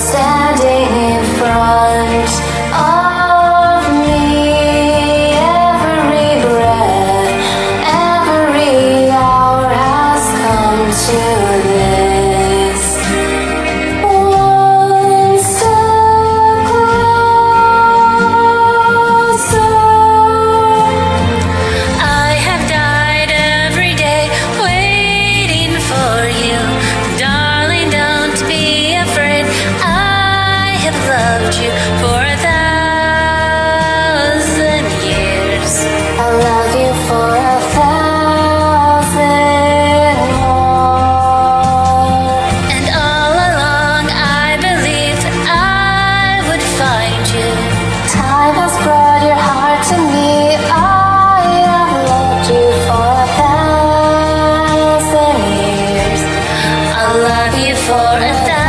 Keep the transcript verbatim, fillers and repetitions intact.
standing in front of me. Every breath, every hour has come to this. One step closer. I have died every day waiting for you. Darling, don't be afraid. I have loved you for a thousand years. I love you for a thousand more. And all along I believed I would find you. Time has brought your heart to me. I have loved you for a thousand years. I'll love you for a thousand